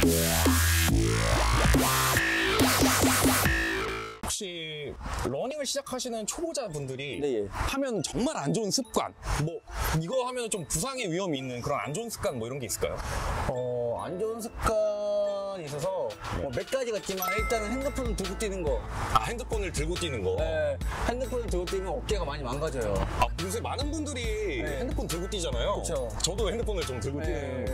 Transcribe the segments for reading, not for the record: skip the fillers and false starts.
혹시 러닝을 시작하시는 초보자분들이 네. 하면 정말 안 좋은 습관, 뭐 이거 하면 좀 부상의 위험이 있는 그런 안 좋은 습관 뭐 이런 게 있을까요? 안 좋은 습관이 있어서 뭐 몇 가지가 있지만 일단은 핸드폰을 들고 뛰는 거. 아, 핸드폰을 들고 뛰는 거. 네, 핸드폰을 들고 뛰면 어깨가 많이 망가져요. 아, 요새 많은 분들이 네. 핸드폰 들고 뛰잖아요. 그쵸. 저도 핸드폰을 좀 들고 뛰는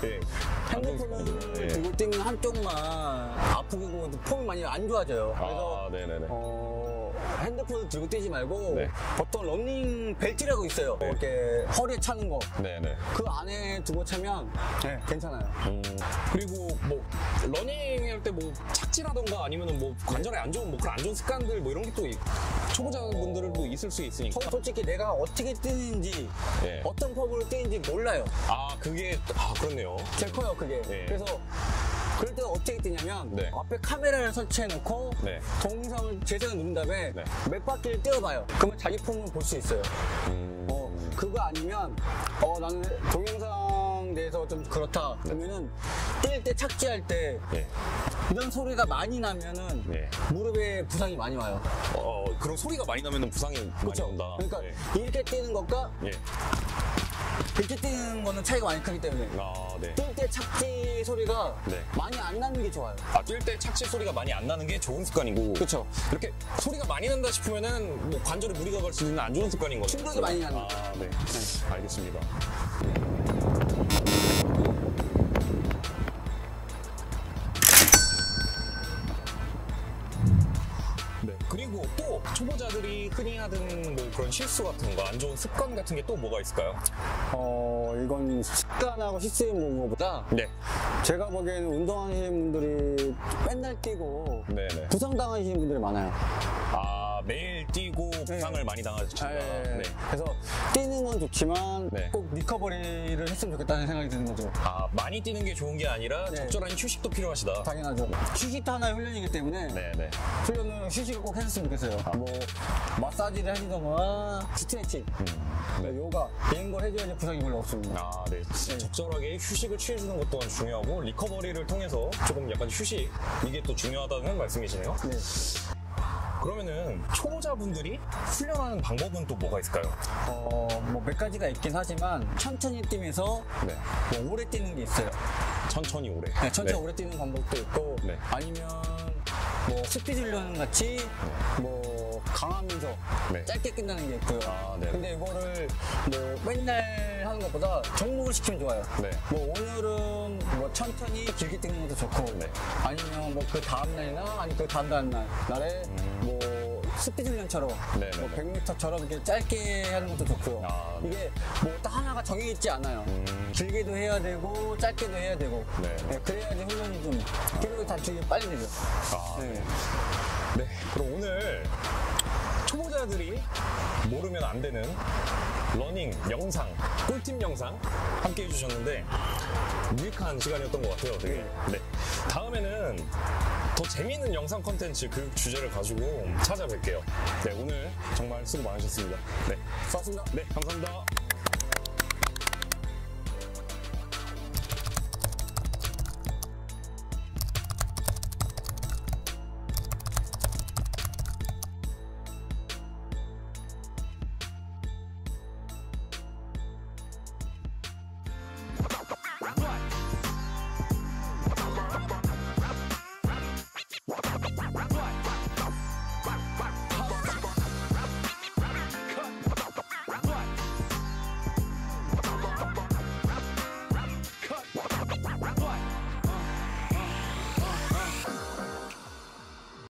핸드폰을 들고 뛰면 한쪽만 아프고 폼이 많이 안 좋아져요. 그래서 네네네. 핸드폰을 들고 뛰지 말고 네. 보통 러닝 벨트라고 있어요. 이렇게 허리에 차는 거. 네네. 그 안에 두고 차면 괜찮아요. 그리고 뭐 러닝 할 때 뭐 착지라던가 아니면은 뭐 관절에 안 좋은 뭐 그런 안 좋은 습관들 뭐 이런 게 또 초보자분들도 있을 수 있으니까. 솔직히 내가 어떻게 뛰는지 네. 어떤 폼으로 뛰는지 몰라요. 그렇네요. 제일 커요 그게. 네. 그래서 그럴 때 어떻게 뛰냐면 네. 앞에 카메라를 설치해놓고 네. 동영상을 제대로 누른 다음에 네. 몇 바퀴를 뛰어봐요. 그러면 자기 폼을 볼 수 있어요. 그거 아니면 나는 동영상 내에서 좀 그렇다 그러면은 뛸 때 착지할 때 네. 이런 소리가 많이 나면은 네. 무릎에 부상이 많이 와요. 그런 소리가 많이 나면은 부상이 많이 온다. 그러니까 네. 이렇게 뛰는 것과 예. 이렇게 뛰는 거는 차이가 많이 크기 때문에 네. 뛸 때 착지 소리가 네. 많이 안 나는 게 좋아요. 뛸 때 착지 소리가 많이 안 나는 게 좋은 습관이고. 그렇죠. 이렇게 소리가 많이 난다 싶으면은 뭐 관절에 무리가 갈 수 있는 안 좋은 습관인 거죠. 충격이 많이 나는 네. 알겠습니다. 네. 그리고 또 초보자들이 흔히 하는 뭐 그런 실수 같은 거, 안 좋은 습관 같은 게 또 뭐가 있을까요? 이건 습관하고 실수에 먹는 것보다 네. 제가 보기에는 운동하시는 분들이 맨날 뛰고 네네. 부상당하시는 분들이 많아요. 매일 뛰고 부상을 많이 당하신다. 네. 그래서 뛰는 건 좋지만 네. 꼭 리커버리를 했으면 좋겠다는 생각이 드는 거죠. 많이 뛰는 게 좋은 게 아니라 네. 적절한 휴식도 필요하시다. 당연하죠. 휴식도 하나의 훈련이기 때문에 네네. 훈련은 휴식을 꼭 했으면 좋겠어요. 뭐 마사지를 해주던가 스트레칭, 요가 이런 걸 해줘야지 부상이 별로 없습니다. 네. 적절하게 휴식을 취해주는 것 또한 중요하고 리커버리를 통해서 조금 약간 휴식 이게 또 중요하다는 말씀이시네요. 네. 그러면은 초보자분들이 훈련하는 방법은 또 뭐가 있을까요? 뭐 몇 가지가 있긴 하지만 천천히 뛰면서 네. 뭐 오래 뛰는 게 있어요. 천천히 오래. 네, 천천히 오래 뛰는 방법도 있고 네. 아니면 뭐 스피드 훈련 같이 뭐 강하면서 네. 짧게 끝나는 게 있고요. 네. 근데 이거를 뭐 맨날 하는 것보다 종목을 시키면 좋아요. 네. 뭐 오늘은 뭐 천천히 길게 뛰는 것도 좋고 네. 아니면 뭐 그 다음 날이나 아니 그 다음 날에 뭐 스피드 훈련처럼 네네네. 뭐 100m처럼 이렇게 짧게 하는 것도 좋고요. 네. 이게 뭐 딱 하나가 정해 있지 않아요. 길게도 해야 되고 짧게도 해야 되고 네. 그래야지 훈련이 좀 피로를 단축이 빨리 되죠. 네. 네. 그럼 오늘 초보자들이 모르면 안 되는 러닝 영상, 꿀팁 영상 함께 해주셨는데 유익한 시간이었던 것 같아요. 되게. 네. 다음에는 더 재미있는 영상 콘텐츠 교육 주제를 가지고 찾아뵐게요. 네, 오늘 정말 수고 많으셨습니다. 네, 수고하셨습니다. 네, 감사합니다.